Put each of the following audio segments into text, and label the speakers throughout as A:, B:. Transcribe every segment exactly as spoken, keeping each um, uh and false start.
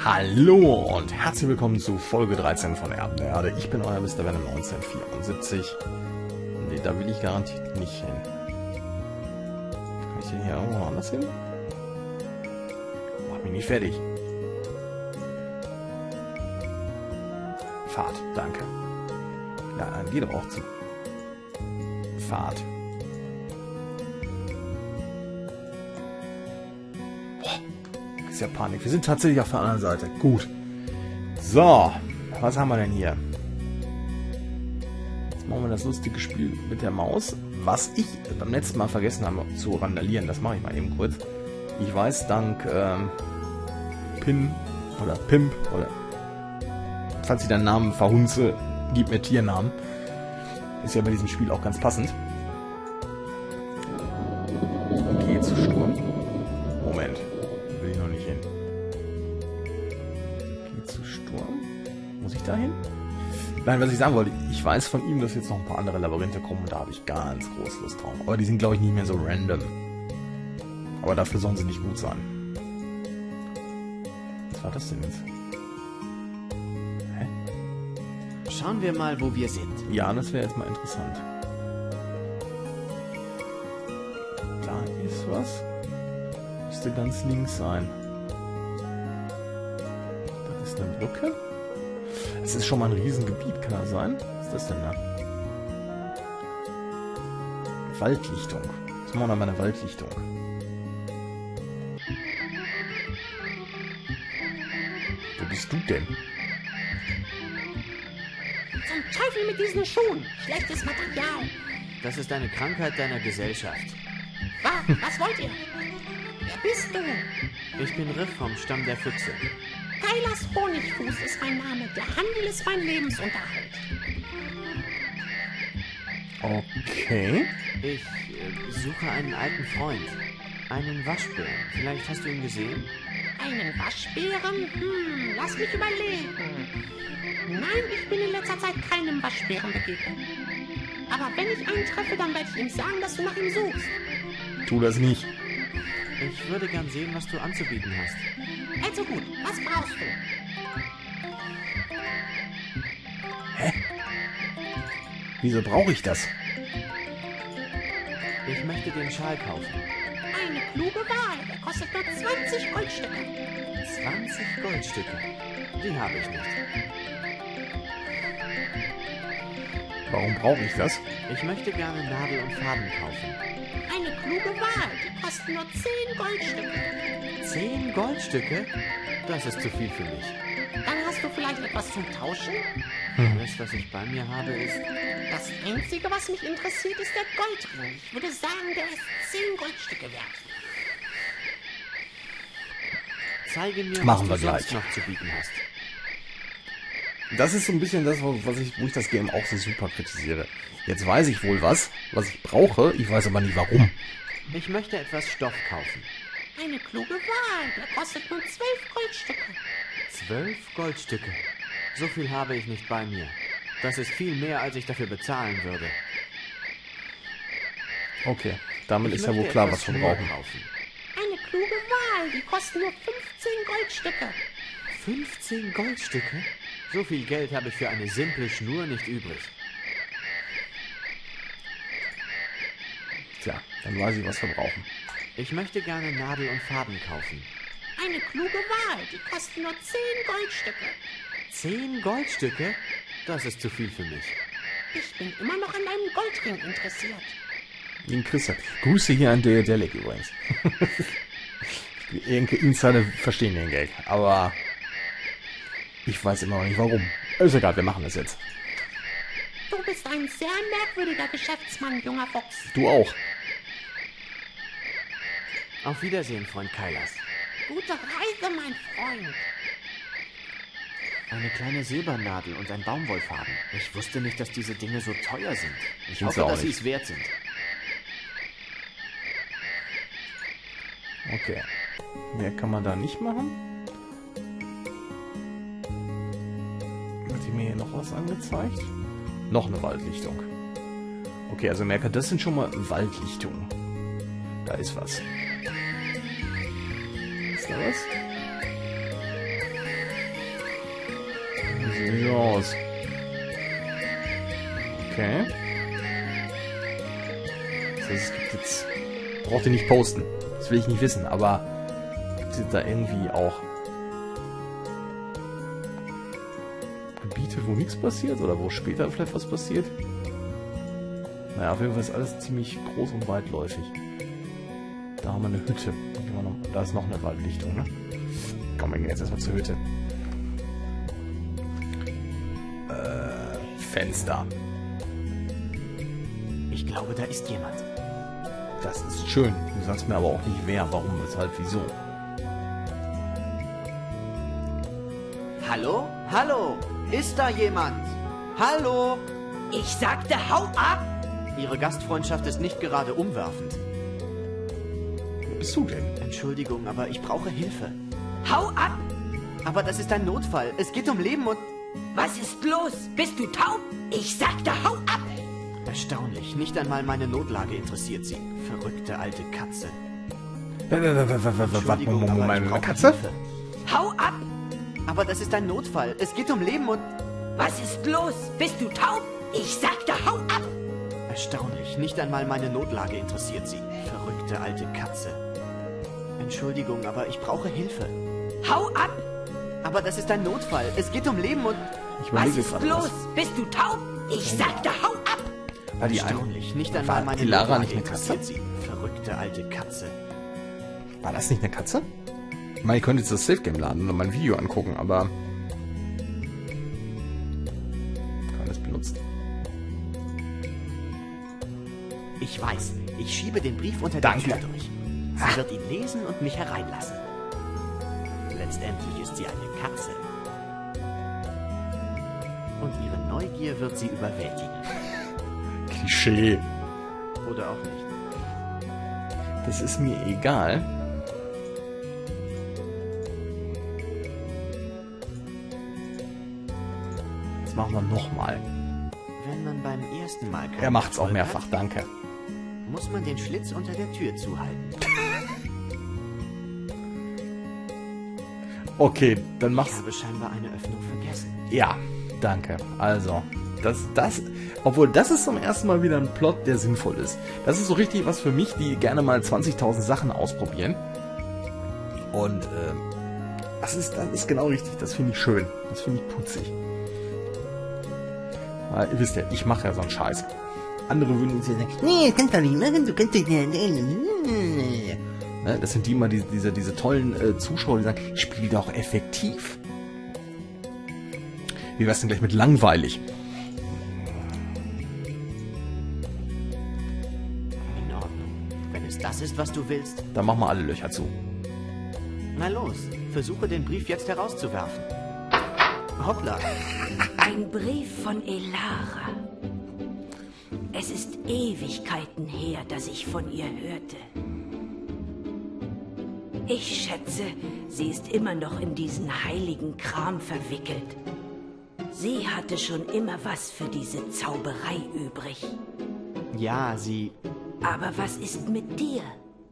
A: Hallo und herzlich willkommen zu Folge dreizehn von Erben der Erde. Ich bin euer Mister Venom neunzehnhundertvierundsiebzig. Ne, da will ich garantiert nicht hin. Kann ich denn hier irgendwo anders hin? Mach mich nicht fertig. Fahrt, danke. Ja, dann geht aber auch zu. Fahrt. Ja Panik. Wir sind tatsächlich auf der anderen Seite. Gut. So. Was haben wir denn hier? Jetzt machen wir das lustige Spiel mit der Maus. Was ich beim letzten Mal vergessen habe zu randalieren. Das mache ich mal eben kurz. Ich weiß, dank ähm, Pin oder Pimp oder falls ich deinen Namen verhunze, gib mir Tiernamen. Ist ja bei diesem Spiel auch ganz passend. Okay, zu Sturm. Moment. Will ich noch nicht hin. Geht zu Sturm? Muss ich da hin? Nein, was ich sagen wollte, ich weiß von ihm, dass jetzt noch ein paar andere Labyrinthe kommen und da habe ich ganz groß Lust drauf. Aber die sind, glaube ich, nicht mehr so random. Aber dafür sollen sie nicht gut sein. Was war das denn jetzt? Hä?
B: Schauen wir mal, wo wir sind.
A: Ja, das wäre jetzt mal interessant. Da ist was. Müsste ganz links sein. Das ist eine Brücke. Es ist schon mal ein Riesengebiet, kann das sein? Was ist das denn da? Waldlichtung. Jetzt machen wir noch mal eine Waldlichtung. Wo bist du denn?
C: Zum Teufel mit diesen Schuhen! Schlechtes Material!
B: Das ist eine Krankheit deiner Gesellschaft.
C: Was? Was wollt ihr? Wer bist du?
B: Ich bin Riff vom Stamm der Füchse.
C: Kailas Honigfuß ist mein Name. Der Handel ist mein Lebensunterhalt.
A: Okay.
B: Ich äh, suche einen alten Freund. Einen Waschbären. Vielleicht hast du ihn gesehen?
C: Einen Waschbären? Hm, lass mich überlegen. Nein, ich bin in letzter Zeit keinem Waschbären begegnet. Aber wenn ich einen treffe, dann werde ich ihm sagen, dass du nach ihm suchst.
A: Tu das nicht.
B: Ich würde gern sehen, was du anzubieten hast.
C: Also gut, was brauchst du?
A: Hä? Wieso brauche ich das?
B: Ich möchte den Schal kaufen.
C: Eine kluge Wahl. Der kostet nur zwanzig Goldstücke.
B: zwanzig Goldstücke. Die habe ich nicht.
A: Warum brauche ich das?
B: Ich möchte gerne Nadel und Faden kaufen.
C: Eine kluge Wahl. Die kosten nur zehn Goldstücke.
B: Zehn Goldstücke? Das ist zu viel für mich.
C: Dann hast du vielleicht etwas zum Tauschen?
B: Alles, was ich bei mir habe, ist...
C: Das Einzige, was mich interessiert, ist der Goldring. Ich würde sagen, der ist zehn Goldstücke wert.
B: Zeige mir,
A: Machen
B: was
A: wir
B: du sonst
A: gleich.
B: noch zu bieten hast.
A: Das ist so ein bisschen das, was ich, wo ich das Game auch so super kritisiere. Jetzt weiß ich wohl was, was ich brauche, ich weiß aber nicht warum.
B: Ich möchte etwas Stoff kaufen.
C: Eine kluge Wahl. Der kostet nur zwölf Goldstücke.
B: Zwölf Goldstücke. So viel habe ich nicht bei mir. Das ist viel mehr, als ich dafür bezahlen würde.
A: Okay, damit
B: Ich
A: ist ja wohl
B: möchte
A: klar,
B: etwas
A: was wir
B: Schnur
A: brauchen.
B: kaufen.
C: Eine kluge Wahl. Die kosten nur fünfzehn Goldstücke.
B: fünfzehn Goldstücke? So viel Geld habe ich für eine simple Schnur nicht übrig.
A: Tja, dann weiß ich, was wir brauchen.
B: Ich möchte gerne Nadel und Faden kaufen.
C: Eine kluge Wahl. Die kosten nur zehn Goldstücke.
B: Zehn Goldstücke? Das ist zu viel für mich.
C: Ich bin immer noch an deinem Goldring interessiert.
A: Den Christian. Grüße hier an der Delic übrigens. Irgende Insider verstehen den Gag, aber ich weiß immer noch nicht warum. Ist egal, wir machen das jetzt.
C: Du bist ein sehr merkwürdiger Geschäftsmann, junger Fuchs.
A: Du auch.
B: Auf Wiedersehen, Freund Kailas.
C: Gute Reise, mein Freund.
B: Eine kleine Silbernadel und ein Baumwollfaden. Ich wusste nicht, dass diese Dinge so teuer sind. Ich
A: Sind sie
B: hoffe,
A: auch
B: dass sie
A: nicht.
B: es wert sind.
A: Okay. Mehr kann man da nicht machen. Hat sie mir hier noch was angezeigt? Noch eine Waldlichtung. Okay, also merke, das sind schon mal Waldlichtungen. Da ist was. Ist da was? Sieht so aus. Okay. Das heißt, es gibt jetzt... Braucht ihr nicht posten. Das will ich nicht wissen, aber... Gibt es jetzt da irgendwie auch... Gebiete, wo nichts passiert? Oder wo später vielleicht was passiert? Naja, auf jeden Fall ist alles ziemlich groß und weitläufig. Da haben wir eine Hütte. Da ist noch eine Waldlichtung, ne? Komm, wir gehen jetzt erstmal zur Hütte. Äh, Fenster.
B: Ich glaube, da ist jemand.
A: Das ist schön. Du sagst mir aber auch nicht wer, warum, weshalb, wieso.
B: Hallo? Hallo? Ist da jemand? Hallo?
D: Ich sagte, hau ab!
B: Ihre Gastfreundschaft ist nicht gerade umwerfend.
A: Wer bist du denn?
B: Entschuldigung, aber ich brauche Hilfe.
D: Hau ab!
B: Aber das ist ein Notfall. Es geht um Leben und...
D: Was ist los? Bist du taub? Ich sagte, hau ab!
B: Erstaunlich. Nicht einmal meine Notlage interessiert sie. Verrückte alte Katze.
A: Entschuldigung,
B: aber ich
A: Moment,
B: brauche
A: Katze?
B: Hilfe.
D: Hau ab!
B: Aber das ist ein Notfall. Es geht um Leben und...
D: Was ist los? Bist du taub? Ich sagte, hau ab!
B: Erstaunlich. Nicht einmal meine Notlage interessiert sie. Verrückte alte Katze. Entschuldigung, aber ich brauche Hilfe.
D: Hau ab!
B: Aber das ist ein Notfall. Es geht um Leben und...
A: Ich
D: Was
A: überlege
D: ist
A: gerade
D: los?
A: was.
D: Bist du taub? Ich sagte, hau ab!
A: War die, ein,
B: Erstaunlich. Nicht
A: war
B: einmal meine
A: die Lara
B: Notlage
A: nicht eine Katze?
B: interessiert sie. Verrückte alte Katze.
A: war das nicht eine Katze? Ich meine, ich könnte jetzt das Safe Game laden und mein Video angucken, aber... Kann das benutzen.
B: Ich weiß. Ich schiebe den Brief unter
A: Danke.
B: die Tür durch. Sie wird ihn lesen und mich hereinlassen. Letztendlich ist sie eine Katze. Und ihre Neugier wird sie überwältigen.
A: Klischee.
B: Oder auch nicht.
A: Das ist mir egal. Das machen wir nochmal.
B: Wenn man beim ersten Mal keinen
A: Er macht's auch
B: Erfolg
A: mehrfach,
B: hat,
A: danke.
B: muss man den Schlitz unter der Tür zuhalten.
A: Okay, dann
B: Ich
A: mach's.
B: habe scheinbar eine Öffnung vergessen.
A: Ja, danke. Also, das, das, obwohl das ist zum ersten Mal wieder ein Plot, der sinnvoll ist. Das ist so richtig was für mich, die gerne mal zwanzigtausend Sachen ausprobieren. Und, ähm, das ist, das ist genau richtig. Das finde ich schön. Das finde ich putzig. Weil, ihr wisst ja, ich mache ja so einen Scheiß. Andere würden jetzt sagen, nee, das kannst du nicht machen, du kannst nicht. Ne, das sind die immer, die, diese, diese tollen äh, Zuschauer, die sagen, spiel doch effektiv. Wie wär's denn gleich mit langweilig?
B: In Ordnung. Wenn es das ist, was du willst,
A: Dann machen wir alle Löcher zu.
B: na los. Versuche den Brief jetzt herauszuwerfen. Hoppla.
D: Ein Brief von Elara. Es ist Ewigkeiten her, dass ich von ihr hörte. Ich schätze, sie ist immer noch in diesen heiligen Kram verwickelt. Sie hatte schon immer was für diese Zauberei übrig.
B: Ja, sie...
D: Aber was ist mit dir?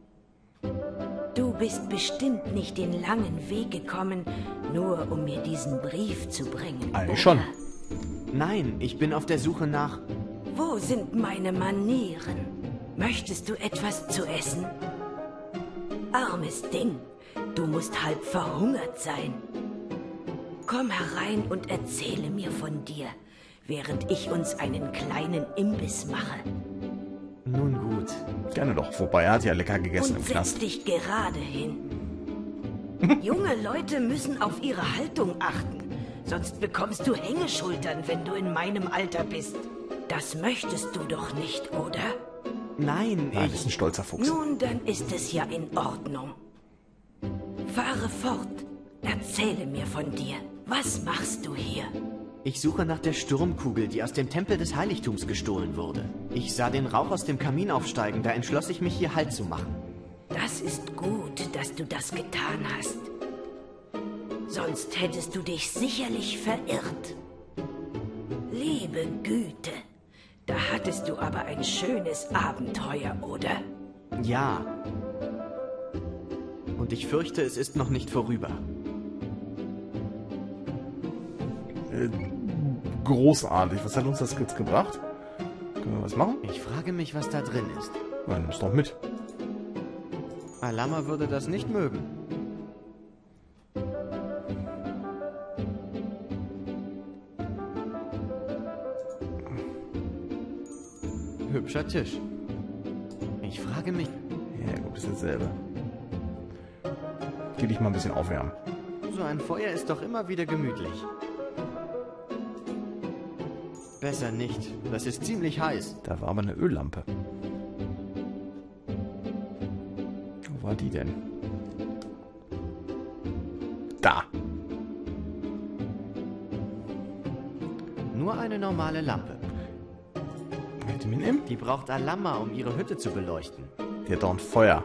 D: Du bist bestimmt nicht den langen Weg gekommen, nur um mir diesen Brief zu bringen.
A: Eigentlich
D: oder?
A: schon.
B: Nein, ich bin auf der Suche nach...
D: Wo sind meine Manieren? Möchtest du etwas zu essen? Armes Ding, du musst halb verhungert sein. Komm herein und erzähle mir von dir, während ich uns einen kleinen Imbiss mache.
B: Nun gut.
A: Gerne doch. Wobei, er hat ja lecker gegessen
D: Und
A: im
D: setz
A: Knast.
D: dich gerade hin. Junge Leute müssen auf ihre Haltung achten, sonst bekommst du Hängeschultern, wenn du in meinem Alter bist. Das möchtest du doch nicht, oder?
B: Nein,
A: Nein,
B: ich...
A: das ist ein stolzer Fuchs.
D: Nun, dann ist es ja in Ordnung. Fahre fort. Erzähle mir von dir. Was machst du hier?
B: Ich suche nach der Sturmkugel, die aus dem Tempel des Heiligtums gestohlen wurde. Ich sah den Rauch aus dem Kamin aufsteigen, da entschloss ich mich, hier Halt zu machen.
D: Das ist gut, dass du das getan hast. Sonst hättest du dich sicherlich verirrt. Liebe Güte, da hattest du aber ein schönes Abenteuer, oder?
B: Ja. Und ich fürchte, es ist noch nicht vorüber.
A: Äh, großartig. Was hat uns das jetzt gebracht? Können wir was machen?
B: Ich frage mich, was da drin ist.
A: Ja, nimm's doch mit.
B: Alama würde das nicht mögen. Hübscher Tisch. Ich frage mich...
A: Ja, gut, ist dasselbe. Geh dich mal ein bisschen aufwärmen.
B: So ein Feuer ist doch immer wieder gemütlich. Besser nicht. Das ist ziemlich heiß.
A: Da war aber eine Öllampe. Wo war die denn? Da.
B: Nur eine normale Lampe.
A: Möchte ich mitnehmen?
B: Die braucht Alama, um ihre Hütte zu beleuchten.
A: Die hat doch ein Feuer.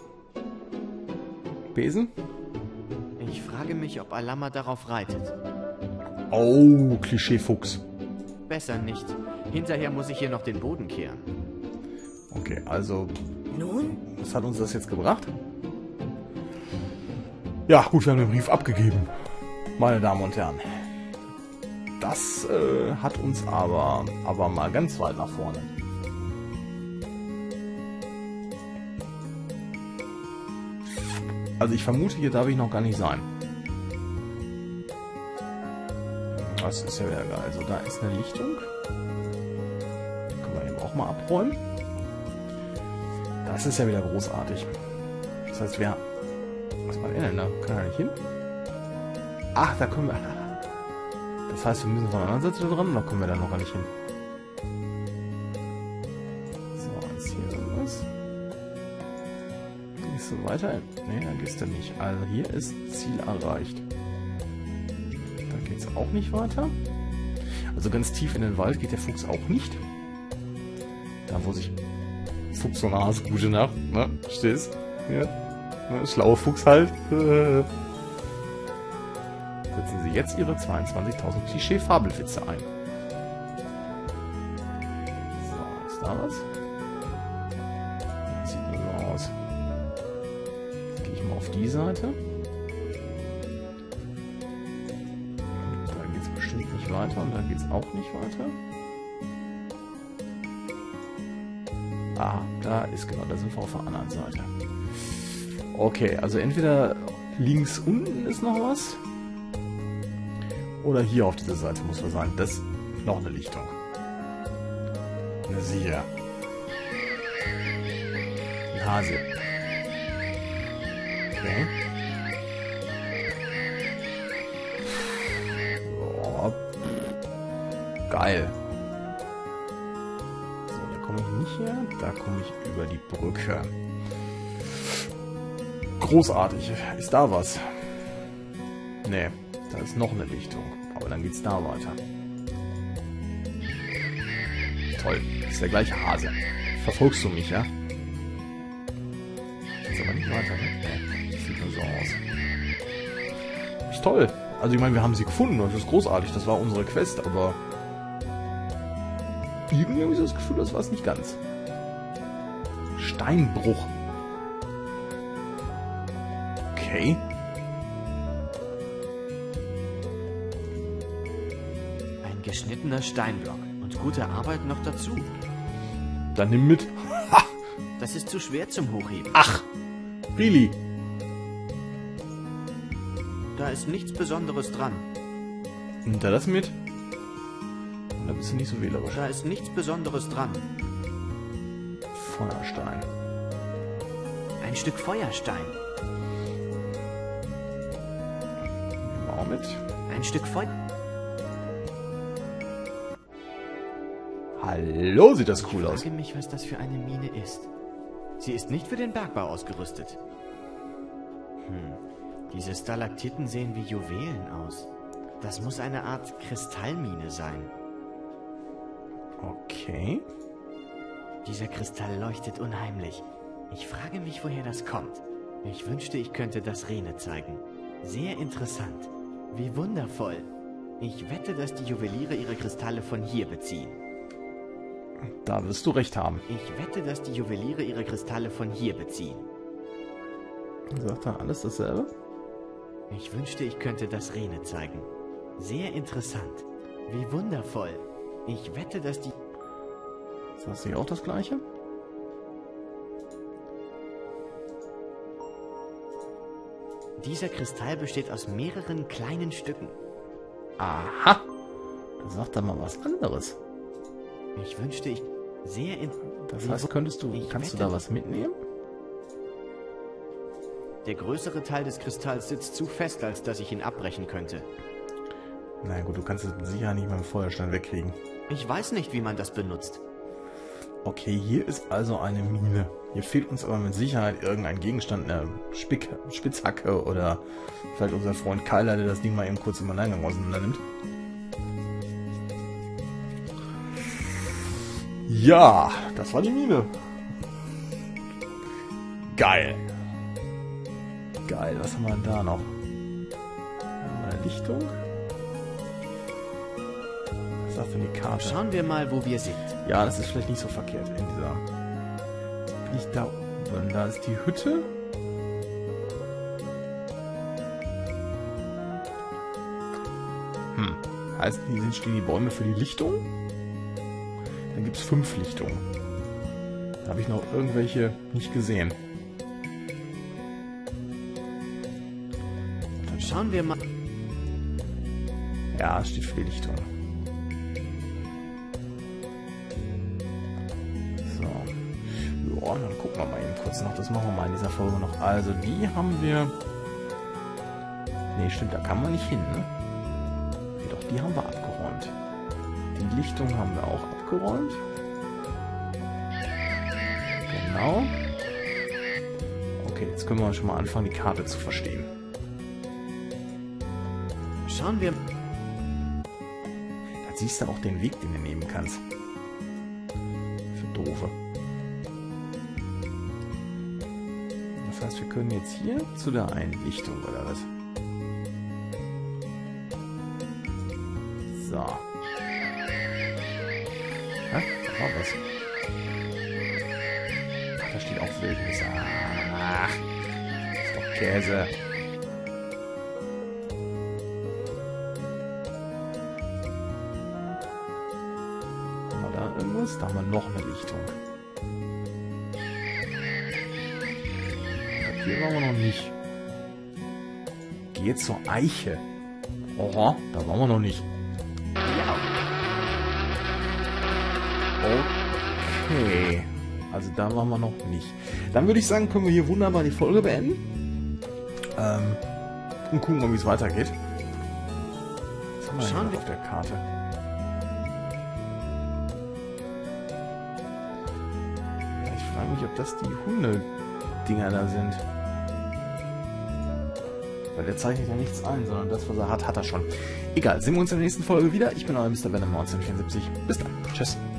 A: Besen?
B: Ich frage mich, ob Alama darauf reitet.
A: Oh, Klischeefuchs.
B: Besser nicht. Hinterher muss ich hier noch den Boden kehren.
A: Okay, also,
D: Nun?
A: was hat uns das jetzt gebracht? Ja, gut, wir haben den Brief abgegeben. Meine Damen und Herren. Das äh, hat uns aber, aber mal ganz weit nach vorne. Also ich vermute, hier darf ich noch gar nicht sein. Das ist ja wieder geil. Also da ist eine Lichtung. Die können wir eben auch mal abräumen. Das ist ja wieder großartig. Das heißt, wer... Was war der denn da? Kann er nicht hin? Ach, da können wir... Das heißt, wir müssen von der anderen Seite da dran, oder kommen wir da noch gar nicht hin? So, jetzt hier irgendwas. Gehst du weiter? Ne, da gehst du nicht. Also hier ist Ziel erreicht. Da geht's auch nicht weiter. Also ganz tief in den Wald geht der Fuchs auch nicht. Da, wo sich Fuchs und Hase, gute Nacht, ne? Stehst? Ja. Ne, schlauer Fuchs halt. Setzen Sie jetzt Ihre zweiundzwanzigtausend Klischee-Fabelwitze ein. So, ist da was? Das sieht nur so aus. Jetzt gehe ich mal auf die Seite. Da geht es bestimmt nicht weiter und da geht es auch nicht weiter. Ah, da ist genau, da sind wir auf der anderen Seite. Okay, also entweder links unten ist noch was. Oder hier auf dieser Seite muss man sein. Das ist noch eine Lichtung. Na siehe. Ein Hase. Okay. Oh. Geil. So, da komme ich nicht her. Da komme ich über die Brücke. Großartig. Ist da was? Nee. Da ist noch eine Lichtung. Aber dann geht's da weiter. Toll. Das ist der gleiche Hase. Verfolgst du mich, ja? Geht's aber nicht weiter, ne? Das sieht nur so aus. Ist toll. Also ich meine, wir haben sie gefunden und das ist großartig. Das war unsere Quest, aber... Irgendwie habe ich das Gefühl, das war es nicht ganz. Steinbruch. Okay.
B: Geschnittener Steinblock. Und gute Arbeit noch dazu.
A: Dann nimm mit. Ha!
B: Das ist zu schwer zum Hochheben.
A: Ach! Really?
B: Da ist nichts Besonderes dran.
A: Nimmt er das mit? Da bist du nicht so wählerisch.
B: Da ist nichts Besonderes dran.
A: Feuerstein.
B: Ein Stück Feuerstein.
A: Nehmen wir auch mit.
B: Ein Stück Feuer...
A: Hallo, sieht das cool
B: Ich
A: aus.
B: frage mich, was das für eine Mine ist. Sie ist nicht für den Bergbau ausgerüstet. Hm, diese Stalaktiten sehen wie Juwelen aus. Das muss eine Art Kristallmine sein.
A: Okay.
B: Dieser Kristall leuchtet unheimlich. Ich frage mich, woher das kommt. Ich wünschte, ich könnte das Rene zeigen. Sehr interessant. Wie wundervoll. Ich wette, dass die Juweliere ihre Kristalle von hier beziehen.
A: Da wirst du recht haben.
B: Ich wette, dass die Juweliere ihre Kristalle von hier beziehen.
A: Sagt er alles dasselbe?
B: Ich wünschte, ich könnte das Rene zeigen. Sehr interessant. Wie wundervoll. Ich wette, dass die...
A: Ist das hier auch das gleiche?
B: Dieser Kristall besteht aus mehreren kleinen Stücken.
A: Aha! Da sagt er mal was anderes.
B: Ich wünschte, ich... Sehr in...
A: Das heißt, könntest du,
B: Ich
A: kannst du
B: wette-
A: da was mitnehmen?
B: Der größere Teil des Kristalls sitzt zu fest, als dass ich ihn abbrechen könnte.
A: Na gut, du kannst es mit Sicherheit nicht mit dem Feuerstein wegkriegen.
B: Ich weiß nicht, wie man das benutzt.
A: Okay, hier ist also eine Mine. Hier fehlt uns aber mit Sicherheit irgendein Gegenstand, eine Spick Spitzhacke oder vielleicht unser Freund Kyler, der das Ding mal eben kurz im Alleingang auseinander nimmt. Ja, das war die Mine. Geil. Geil, was haben wir denn da noch? Eine Lichtung. Was sagt denn die Karte?
B: Schauen wir mal, wo wir sind.
A: Ja, das ist vielleicht nicht so verkehrt in dieser... Nicht da oben, da ist die Hütte. Hm, heißt, hier sind- stehen die Bäume für die Lichtung? Dann gibt es fünf Lichtungen. Da habe ich noch irgendwelche nicht gesehen.
B: Dann schauen wir mal...
A: Ja, es steht für die Lichtung. So. Ja, dann gucken wir mal eben kurz noch. Das machen wir mal in dieser Folge noch. Also, die haben wir... Nee, stimmt, da kann man nicht hin, ne? Nee, doch, die haben wir abgeräumt. Die Lichtung haben wir auch abgeräumt. Genau. Okay, jetzt können wir schon mal anfangen, die Karte zu verstehen.
B: Schauen wir...
A: Da siehst du auch den Weg, den du nehmen kannst. Für Doofe. Das heißt, wir können jetzt hier zu der einen Lichtung, oder was? So. Hä? Da war was. Ach, da steht auch Wildnis. Ach, ist doch Käse. Haben wir da irgendwas? Da haben wir noch eine Lichtung. Hier waren wir noch nicht. Geh zur Eiche. Oha, da waren wir noch nicht. Okay. Also da waren wir noch nicht. Dann würde ich sagen, können wir hier wunderbar die Folge beenden. Ähm, und gucken mal, wie es weitergeht. Was haben wir
B: Schauen
A: denn
B: wir-
A: auf der Karte? Ja, ich frage mich, ob das die Hunde-Dinger da sind. Weil der zeichnet ja nichts ein, sondern das, was er hat, hat er schon. Egal, sehen wir uns in der nächsten Folge wieder. Ich bin euer Mister Venom neunzehnhundertvierundsiebzig. Bis dann. Tschüss.